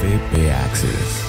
TP Access.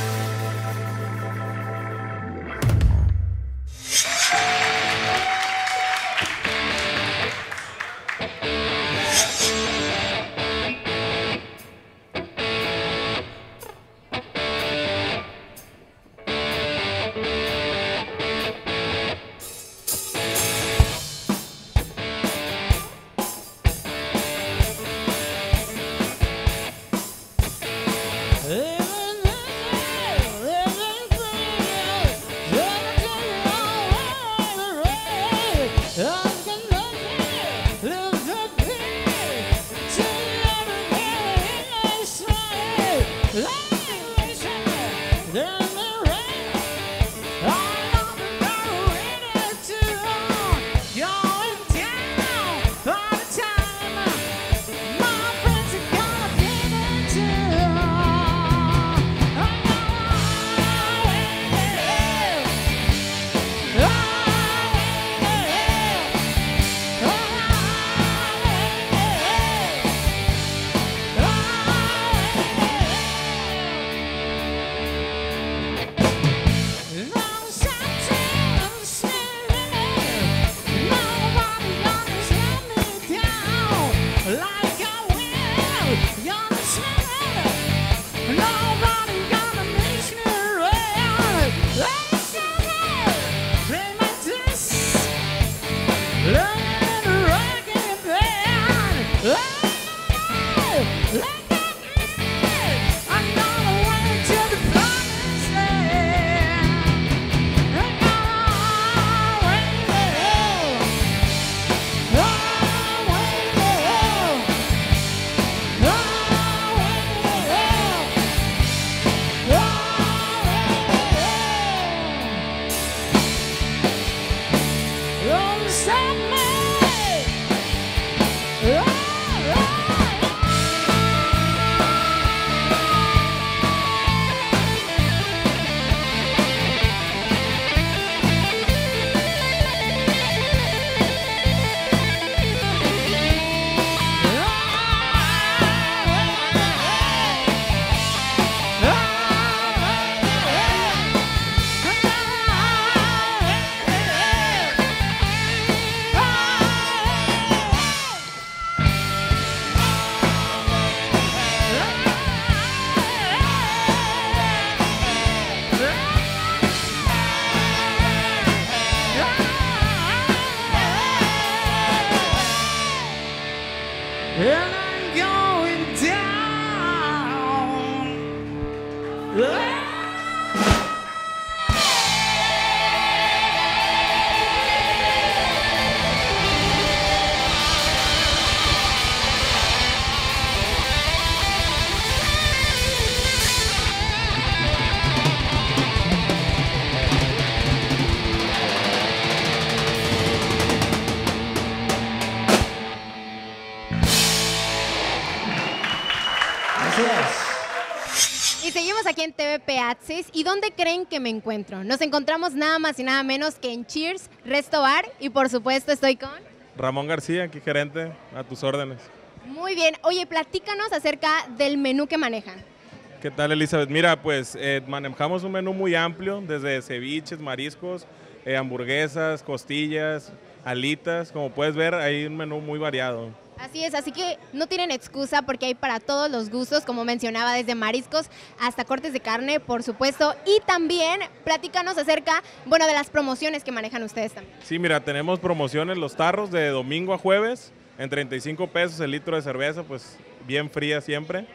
Y seguimos aquí en TVP Access. ¿Y dónde creen que me encuentro? Nos encontramos nada más y nada menos que en Cheers Resto Bar. Y por supuesto estoy con... Ramón García, aquí gerente, a tus órdenes. Muy bien. Oye, platícanos acerca del menú que manejan. ¿Qué tal, Elizabeth? Mira, pues manejamos un menú muy amplio, desde ceviches, mariscos, hamburguesas, costillas, alitas. Como puedes ver, hay un menú muy variado. Así es, así que no tienen excusa porque hay para todos los gustos, como mencionaba, desde mariscos hasta cortes de carne, por supuesto. Y también platícanos acerca, bueno, de las promociones que manejan ustedes también. Sí, mira, tenemos promociones, los tarros de domingo a jueves, en 35 pesos el litro de cerveza, pues bien fría siempre.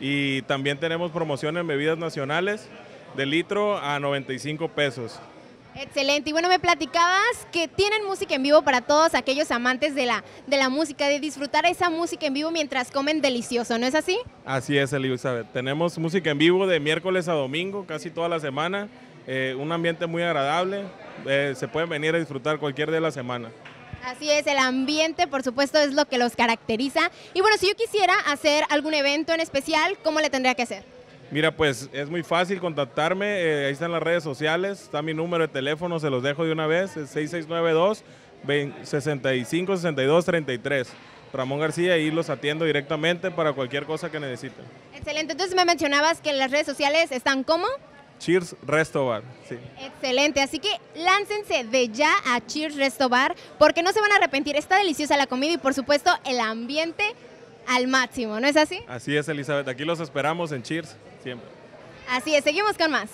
Y también tenemos promociones en bebidas nacionales, de litro a 95 pesos. Excelente. Y bueno, me platicabas que tienen música en vivo para todos aquellos amantes de la música, de disfrutar esa música en vivo mientras comen delicioso, ¿no es así? Así es, Elizabeth. Tenemos música en vivo de miércoles a domingo, casi toda la semana. Un ambiente muy agradable. Se pueden venir a disfrutar cualquier día de la semana. Así es, el ambiente, por supuesto, es lo que los caracteriza. Y bueno, si yo quisiera hacer algún evento en especial, ¿cómo le tendría que hacer? Mira, pues es muy fácil contactarme, ahí están las redes sociales, está mi número de teléfono, se los dejo de una vez, es 6692-656233. Ramón García, y los atiendo directamente para cualquier cosa que necesiten. Excelente, entonces me mencionabas que en las redes sociales están ¿cómo? Cheers Resto Bar, sí. Excelente, así que láncense de ya a Cheers Resto Bar porque no se van a arrepentir, está deliciosa la comida y por supuesto el ambiente al máximo, ¿no es así? Así es, Elizabeth, aquí los esperamos en Cheers, siempre. Así es, seguimos con más.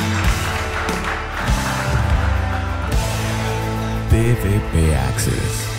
TVP Access.